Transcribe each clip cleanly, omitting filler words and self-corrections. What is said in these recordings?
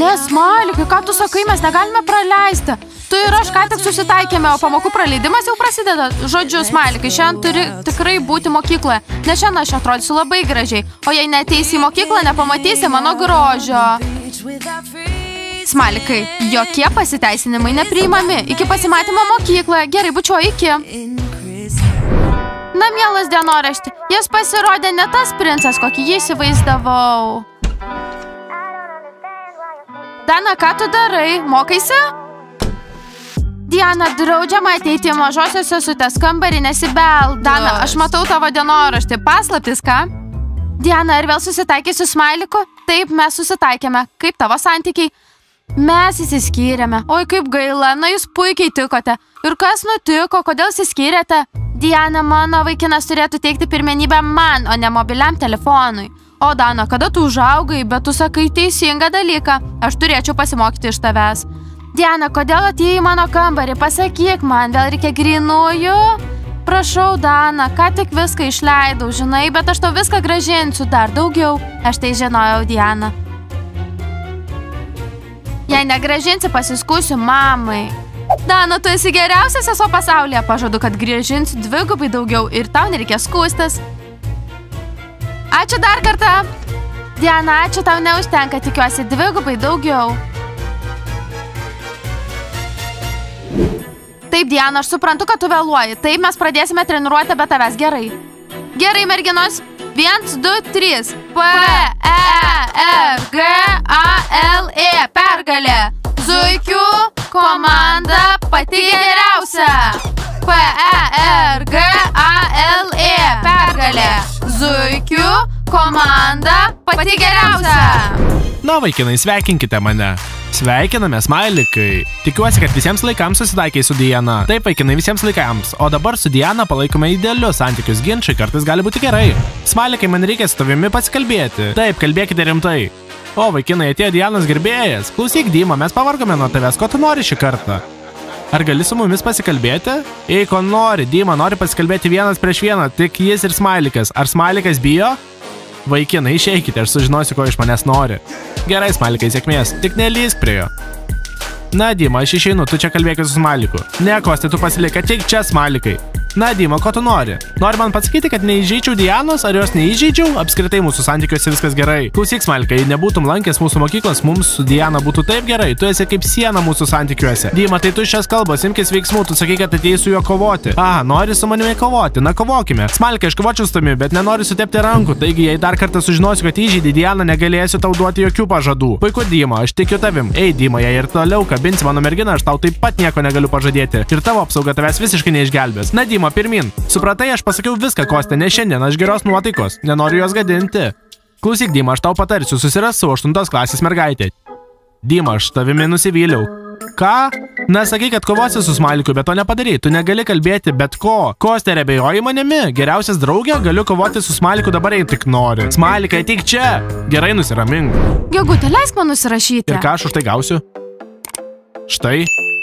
Smalikai, ką tu sakai, mes negalime praleisti. Tu ir aš ką tik susitaikėme, o pamokų praleidimas jau prasideda. Žodžiu, Smalikai, šiandien turi tikrai būti mokykloje, nes šiandien aš atrodysiu labai gražiai. O jei neateisi į mokyklą, nepamatysi mano grožio. Smalikai, jokie pasiteisinimai nepriimami. Iki pasimatymo mokykloje. Gerai, bučiuoju, iki. Na, mielas dienorašti, jis pasirodė ne tas princas, kokį jį įsivaizdavau. Dana, ką tu darai? Mokaisi? Diana, draudžiama ateiti į mažosios sesutės kambarį, nesibel. Dana, aš matau tavo dienoraštį. Paslaptis, ką? Diana, ar vėl susitaikei su Smaliku? Taip, mes susitaikėme. Kaip tavo santykiai? Mes įsiskyrėme. Oi, kaip gaila, na jūs puikiai tikote. Ir kas nutiko, kodėl įsiskyrėte? Diana, mano vaikinas turėtų teikti pirmenybę man, o ne mobiliam telefonui. O Dana, kada tu užaugai, bet tu sakai teisingą dalyką. Aš turėčiau pasimokyti iš tavęs. Diana, kodėl atėjai į mano kambarį? Pasakyk man, vėl reikia grynųjų? Prašau, Dana, ką tik viską išleidau, žinai, bet aš tau viską grąžinsiu dar daugiau. Aš tai žinojau, Diana. Jei negrąžinsi, pasiskųsiu mamai. Dana, tu esi geriausias sesuo pasaulyje. Pažadu, kad grąžinsiu dvigubai daugiau ir tau nereikės skųstis. Ačiū dar kartą. Diana, ačiū, tau neužtenka, tikiuosi dvigubai daugiau. Taip, Diana, aš suprantu, kad tu vėluoji. Taip, mes pradėsime treniruoti be tavęs. Gerai. Gerai, merginos. 1, 2, 3. P-E-R-G-A-L-E. Pergalė. Zuikių komanda pati geriausia. P-E-R-G-A-L-E. Pergalė. Zuikių komanda pati geriausia. Na, vaikinai, sveikinkite mane. Sveikiname, Smalikai. Tikiuosi, kad visiems laikams susitaikiai su Diana. Taip, vaikinai, visiems laikams. O dabar su Diana palaikome idealius santykius. Ginčai kartais gali būti gerai. Smalikai, man reikia su tavimi pasikalbėti. Taip, kalbėkite rimtai. O, vaikinai, atėjo Dianos gerbėjas. Klausyk, Dima, mes pavargome nuo tavęs. Ko tu nori šį kartą? Ar gali su mumis pasikalbėti? Ei, ko nori? Dima nori pasikalbėti vienas prieš vieną, tik jis ir Smalikas. Ar Smalikas bijo? Vaikinai, išeikite, aš sužinosiu, ko iš manęs nori. Gerai, Smalikai, sėkmės, tik nelįsk prie jo. Na, Dima, aš išeinu, tu čia kalbėki su Smaliku. Ne, Kosti, tu pasilik, ateik čia, Smalikai. Na, Dima, ko tu nori? Nori man pasakyti, kad neįžeidžiau Dianos, ar jos neįžeidžiau? Apskritai mūsų santykiuose viskas gerai. Klausyk, Smalikai, jei nebūtum lankęs mūsų mokyklos, mums su Diana būtų taip gerai. Tu esi kaip siena mūsų santykiuose. Dima, tai tu šias kalbas, imkis veiksmų, tu sakai, kad atėjai su juo kovoti. Aha, nori su manimi kovoti, na kovokime. Smalikai, aš kovočiau su tami, bet nenoriu sutepti rankų, taigi jei dar kartą sužinosiu, kad įžeidė Dianą, negalėsiu tau duoti jokių pažadų. Puiku, Dima, aš tikiu tavim. Ei, Dima, jei ir toliau kabinsi mano merginą, aš tau taip pat nieko negaliu pažadėti. Ir tavo apsauga tavęs visiškai neišgelbės. Na, Dima, pirmin. Supratai, aš pasakiau viską, Kosti, ne šiandien, aš geros nuotaikos, nenoriu jos gadinti. Klausyk, Dima, aš tau patarsiu, susiras su 8 klasės mergaitė. Dima, aš tavimi nusivyliau. Ką? Na, sakai, kad kovosi su Smaliku, bet to nepadarai, tu negali kalbėti bet ko. Kosti, ar abejoji manimi? Geriausias draugė, galiu kovoti su Smaliku dabar, jei tik nori. Smalikai, ateik čia. Gerai, nusiramink. Gegutė, leisk man nusirašyti. Ir ką aš už tai gausiu? Štai.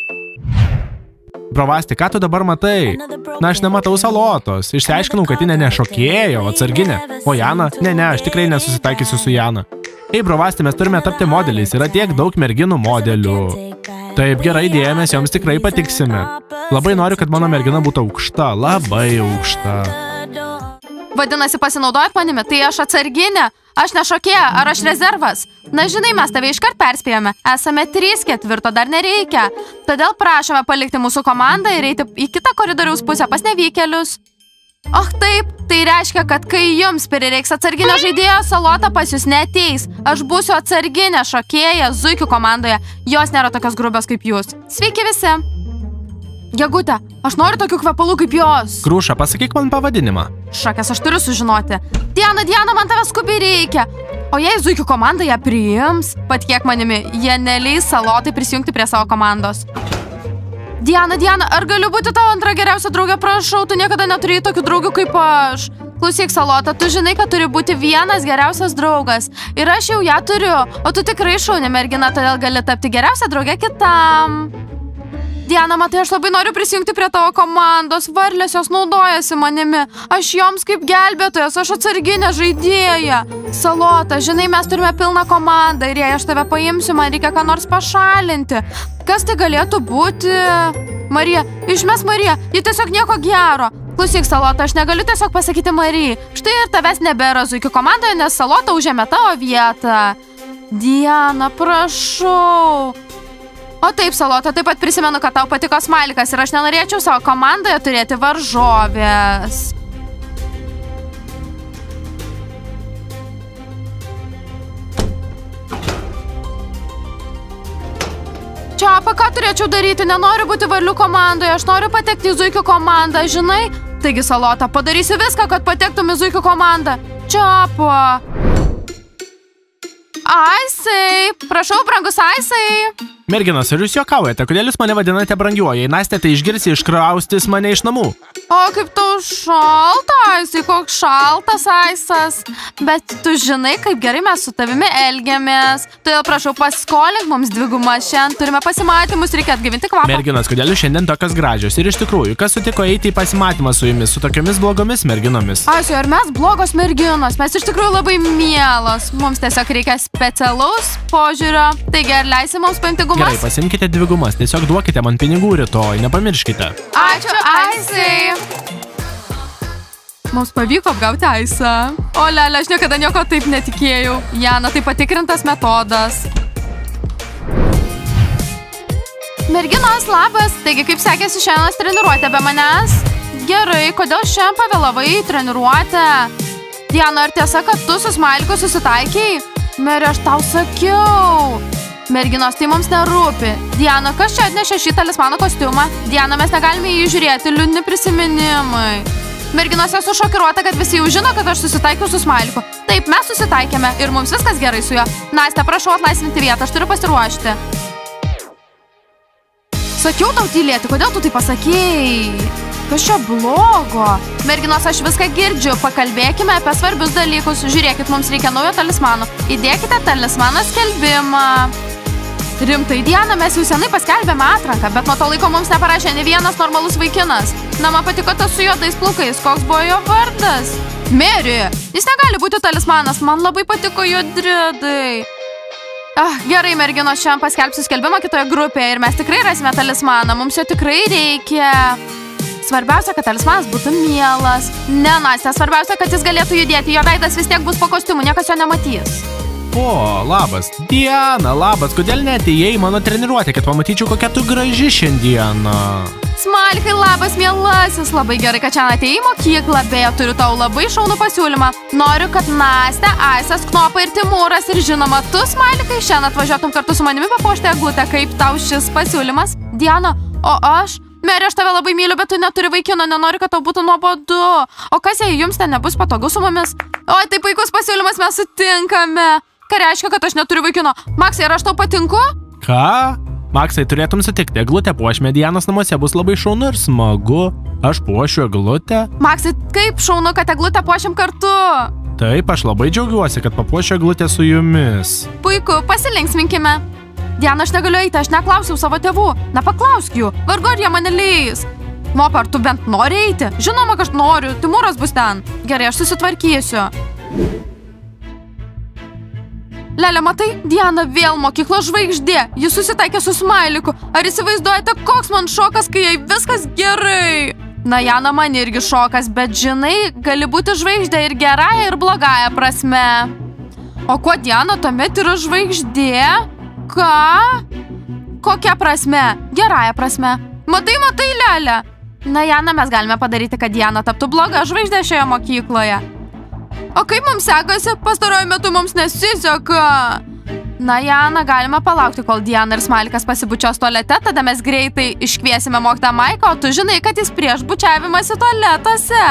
Brovasti, ką tu dabar matai? Na, aš nematau Salotos. Išsiaiškinau, kad ji ne šokėja, o atsarginė. O Jana? Ne, aš tikrai nesusitaikysiu su Jana. Ei, Brovasti, mes turime tapti modeliais. Yra tiek daug merginų modelių. Taip, gerai idėja, mes joms tikrai patiksime. Labai noriu, kad mano mergina būtų aukšta. Labai aukšta. Vadinasi, pasinaudojat manimi, tai aš atsarginė. Aš ne šokėja, ar aš rezervas? Na, žinai, mes tave iškart perspėjome. Esame 3/4, dar nereikia. Todėl prašome palikti mūsų komandą ir eiti į kitą koridoriaus pusę pas nevykėlius. Och, taip, tai reiškia, kad kai jums prireiks atsarginio žaidėjo, Salota pas jūs neateis. Aš būsiu atsarginė šokėja Zuikių komandoje. Jos nėra tokios grubios kaip jūs. Sveiki visi. Gegutė, aš noriu tokių kvepalų kaip jos. Grūša, pasakyk man pavadinimą. Šakės, aš turiu sužinoti. Diana, man tavęs skubiai reikia. O jei Zuikių komanda ją priims, patikėk manimi, jie neleis Salotai prisijungti prie savo komandos. Diana, ar galiu būti tavo antra geriausia draugė? Prašau, tu niekada neturėjai tokių draugių kaip aš. Klausyk, Salota, tu žinai, kad turi būti vienas geriausias draugas. Ir aš jau ją turiu, o tu tikrai šauni mergina, todėl gali tapti geriausia draugė kitam. Diana, matai, aš labai noriu prisijungti prie tavo komandos. Varlės jos naudojasi manimi. Aš joms kaip gelbėtojas, aš atsarginė žaidėja. Salota, žinai, mes turime pilną komandą ir jei aš tave paimsiu, man reikia ką nors pašalinti. Kas tai galėtų būti? Marija, išmes Mariją, ji tiesiog nieko gero. Klausyk, Salota, aš negaliu tiesiog pasakyti Marijai. Štai ir tavęs nebėra zuikių komandoje, nes Salota užėmė tavo vietą. Diana, prašau. O taip, Salota, taip pat prisimenu, kad tau patiko Smailikas ir aš nenorėčiau savo komandoje turėti varžovės. Čiapa, ką turėčiau daryti? Nenoriu būti varlių komandoje, aš noriu patekti į zuikių komandą, žinai? Taigi, Salota, padarysiu viską, kad patektum į zuikių komandą. Čiapa. Aisai, prašau, brangus Aisai. Merginos, ar jūs juokaujate? Kodėl jūs mane vadinate brangiuoju? Jei Nastė tai išgirsi, iškraustys mane iš namų. O, kaip tau šalta, Aisai, koks šaltas Aisas. Bet tu žinai, kaip gerai mes su tavimi elgiamės. Todėl prašau, paskolink mums dvigumą. Šiandien turime pasimatymus, reikia atgaivinti kvapą. Merginos, kodėl jūs šiandien tokios gražios? Ir iš tikrųjų, kas sutiko eiti į pasimatymą su jumis, su tokiomis blogomis merginomis? Aisai, ar mes blogos merginos? Mes iš tikrųjų labai mielos. Mums tiesiog reikia specialaus požiūrio. Taigi, ar leisi mums paimti gumas? Gerai, pasimkite dvigumas, tiesiog duokite man pinigų rytoj, nepamirškite. Ačiū, Aisai. Mums pavyko apgauti Aisą. O, lelė, aš niekada nieko taip netikėjau. Jana, tai patikrintas metodas. Merginos, labas. Taigi, kaip sekėsi šiandienos treniruotė be manęs? Gerai, kodėl šiandien pavėlavai į treniruotę? Diana, ar tiesa, kad tu su Smailiku susitaikiai? Meri, aš tau sakiau. Merginos, tai mums nerūpi. Diana, kas čia atnešė šį talismano kostiumą? Diana, mes negalime jį žiūrėti, liūdni prisiminimai. Merginos, esu šokiruota, kad visi jau žino, kad aš susitaikiau su Smailiku. Taip, mes susitaikėme ir mums viskas gerai su juo. Nastė, prašau atlaisvinti vietą, aš turiu pasiruošti. Sakiau tau tylėti, kodėl tu tai pasakėjai? Kas čia blogo? Merginos, aš viską girdžiu, pakalbėkime apie svarbius dalykus. Žiūrėkit, mums reikia naujo talismano. Įdėkite talismano skelbimą. Rimtai, Diana, mes jau senai paskelbėme atranką, bet nuo to laiko mums neparašė ne vienas normalus vaikinas. Na, man patiko tas su juodais plaukais, koks buvo jo vardas? Meri, jis negali būti talismanas, man labai patiko jo dridai. Gerai, merginos, šiandien paskelbsiu skelbimą kitoje grupėje ir mes tikrai rasime talismaną, mums jo tikrai reikia. Svarbiausia, kad talismanas būtų mielas. Ne, Nastė, svarbiausia, kad jis galėtų judėti, jo veidas vis tiek bus po kostiumu, niekas jo nematys. O, labas. Diana, labas, kodėl neatėjai į mano treniruotę, kad pamatyčiau, kokia tu graži šiandieną? Smalikai, labas, mielasis, labai gerai, kad čia atėjai į mokyklą, beje, turiu tau labai šaunų pasiūlymą. Noriu, kad Nastė, Aisas, Knopa ir Timūras ir žinoma, tu, Smalikai, šiandien atvažiuotum kartu su manimi papuošti eglutę, kaip tau šis pasiūlymas. Diana, o aš? Meri, aš tave labai myliu, bet tu neturi vaikino, nenori, kad tau būtų nuobodu. O kas, jei jums ten nebus patogu su mumis? Oi, tai puikus pasiūlymas, mes sutinkame. Ką reiškia, kad aš neturiu vaikino? Maksai, ar aš tau patinku? Ką? Maksai, turėtum sutikti, eglutę puošime Dianos namuose bus labai šaunu ir smagu. Aš puošiu eglutę. Maksai, kaip šaunu, kad eglutę puošim kartu. Taip, aš labai džiaugiuosi, kad papuošiu eglutę su jumis. Puiku, pasilinksminkime. Diana, aš negaliu eiti, aš neklausiau savo tėvų. Nepaklausk jų, vargu ar jie mane leis. Knopa, ar tu bent nori eiti? Žinoma, kad aš noriu, Timūras bus ten. Gerai, aš susitvarkysiu. Lelė, matai, Diana vėl mokyklos žvaigždė. Jis susitaikė su Smailiku. Ar įsivaizduojate, koks man šokas, kai jai viskas gerai? Na, Jana, man irgi šokas, bet žinai, gali būti žvaigždė ir gerąją, ir blogąją prasme. O kuo Diana tuomet yra žvaigždė? Ką? Kokia prasme? Gerąją prasme. Matai, Lelė. Na, Jana, mes galime padaryti, kad Diana taptų bloga žvaigždė šioje mokykloje. O kaip mums sekasi? Pastaruoju metu mums nesiseka. Na, Jana, galime palaukti, kol Diana ir Smalikas pasibučios tualete, tada mes greitai iškviesime mokytoją Maiką, o tu žinai, kad jis prieš bučiavimąsi tualetuose.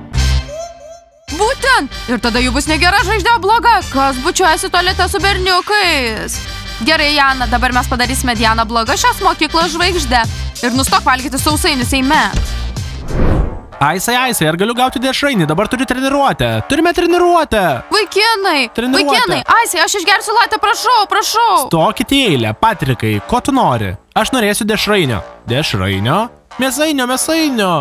Būtent! Ir tada jų bus negera žvaigždė, o bloga. Kas bučiuojasi tualete su berniukais? Gerai, Jana, dabar mes padarysime Dianą bloga šios mokyklos žvaigždę. Ir nustok valgyti sausainius eime. Aisai, ar galiu gauti dešrainį? Dabar turiu treniruotę. Turime treniruotę. Vaikinai, Aisai, aš išgersiu latę, prašau. Stokite į eilę, Patrikai, ko tu nori? Aš norėsiu dešrainio. Dešrainio? Mėsainio.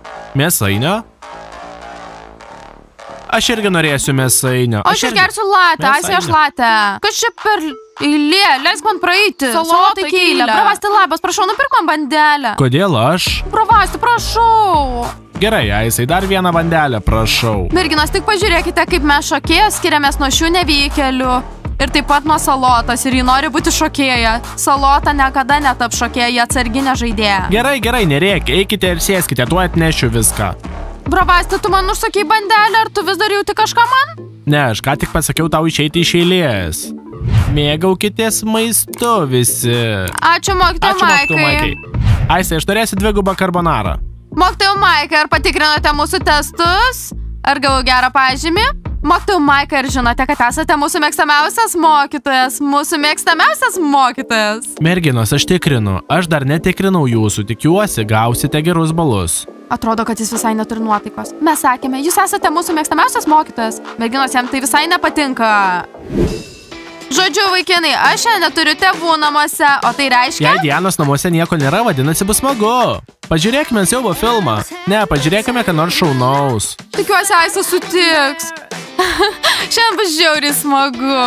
Aš irgi norėsiu mėsainio. Aš išgersiu latę, aš latę. Kas čia per eilė? Leisk man praeiti. Salotai keilė. Bravasti labas, prašau, nupirk man bandelę. Kodėl aš? Bravasti, prašau. Gerai, Aisai, dar vieną bandelę, prašau. Merginos, tik pažiūrėkite, kaip mes šokėjos skiriamės nuo šių nevykėlių. Ir taip pat nuo Salotos, ir ji nori būti šokėja. Salota niekada netap šokėja, atsarginė žaidėja. Gerai, nerėk, eikite ir sėskite, tuo atnešiu viską. Bravasti, tu man užsakai bandelę, ar tu vis dar jauti kažką man? Ne, aš ką tik pasakiau tau išeiti iš eilės. Mėgaukitės maistu visi. Ačiū, mokytojau Maikai. Aisai, aš turėsiu 2 carbonarą. Mokytojau Maikai, ar patikrinote mūsų testus? Ar gavau gerą pažymį? Mokytojau Maikai, ar žinote, kad esate mūsų mėgstamiausias mokytojas? Mūsų mėgstamiausias mokytojas. Merginos, aš tikrinu. Aš dar netikrinau jūsų. Tikiuosi, gausite gerus balus. Atrodo, kad jis visai neturi nuotaikos. Mes sakėme, jūs esate mūsų mėgstamiausias mokytojas. Merginos, jam tai visai nepatinka. Žodžiu, vaikinai, aš šiandien neturiu tėvų namuose, o tai reiškia... Jei Dianos namuose nieko nėra, vadinasi bus smagu. Pažiūrėkime siaubo filmą. Ne, pažiūrėkime, ką nors šaunaus. Tikiuosi, Aisa sutiks. Šiandien bus žiauriai smagu.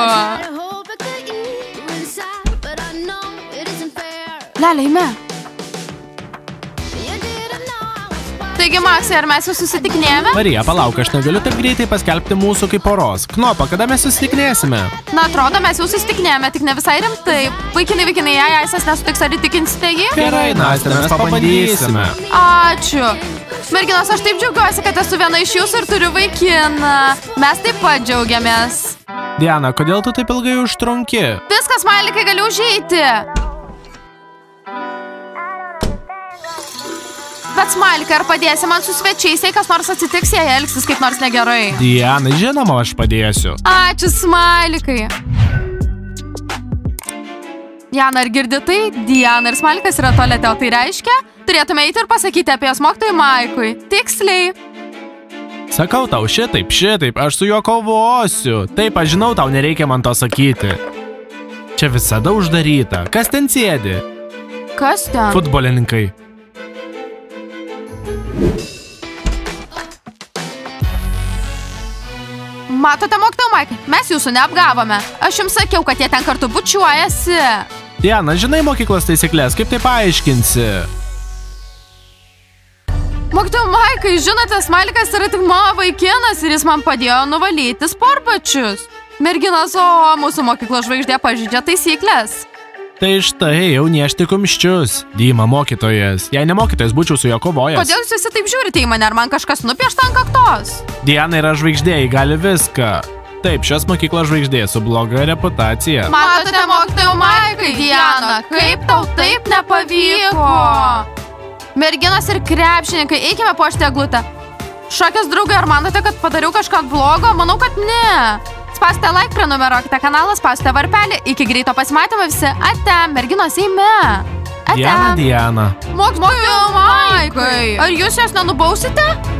Lelė, eime. Taigi, Maksai, ar mes jau susitikinėjame? Marija, palauk, aš negaliu taip greitai paskelbti mūsų kaip poros. Knopa, kada mes susitikinėsime? Na, atrodo, mes jau susitikinėjame, tik ne visai rimtai. Vaikinai, jei Aisas nesutiks, ar įtikinsite jį? Gerai, Nastė, mes pabandysime. Ačiū. Merginos, aš taip džiaugiuosi, kad esu viena iš jūsų ir turiu vaikiną. Mes taip pat džiaugiamės. Diana, kodėl tu taip ilgai užtrunki? Viskas, Mailikai, galiu užeiti. Bet Smailikai, ar padėsi man su svečiais, jei kas nors atsitiks, jei elgsis kaip nors negerai? Diana, žinoma, aš padėsiu. Ačiū, Smailikai. Diana, ar girdi tai? Diana ir Smailikas yra tualete, o tai reiškia, turėtume eiti ir pasakyti apie jos mokytojui Maikui. Tiksliai. Sakau tau, šitaip, aš su juo kovosiu. Taip, aš žinau, tau nereikia man to sakyti. Čia visada uždaryta. Kas ten sėdi? Kas ten? Futbolininkai. Matote, mokytojau Maikai, mes jūsų neapgavome. Aš jums sakiau, kad jie ten kartu bučiuojasi. Diana, žinai mokyklos taisyklės, kaip tai paaiškinsi? Mokytojau Maikai, žinote, Smailikas yra tik mano vaikinas ir jis man padėjo nuvalyti sportbačius. Merginos, o mūsų mokyklos žvaigždė pažydžia taisyklės. Tai štai, jau niešti kumščius. Dima mokytojas. Jei ne mokytojas, būčiau su juo kovojęs. Kodėl jūs visi taip žiūrite į mane, ar man kažkas nupiešta ant kaktos? Diana yra žvaigždė, ji gali viską. Taip, šios mokyklos žvaigždė su bloga reputacija. Matote, mokytojau Maikai, Diana, kaip tau taip nepavyko? Merginos ir krepšininkai, eikime puošti eglutę. Šokės draugai, ar manote, kad padariau kažką blogo? Manau, kad ne. Spausite like, prenumeruokite kanalą, spausite varpelį. Iki greito pasimatymo visi. Ate, merginos, eime. Ate. Diana. Mokytojau Maikai, ar jūs jos nenubausite?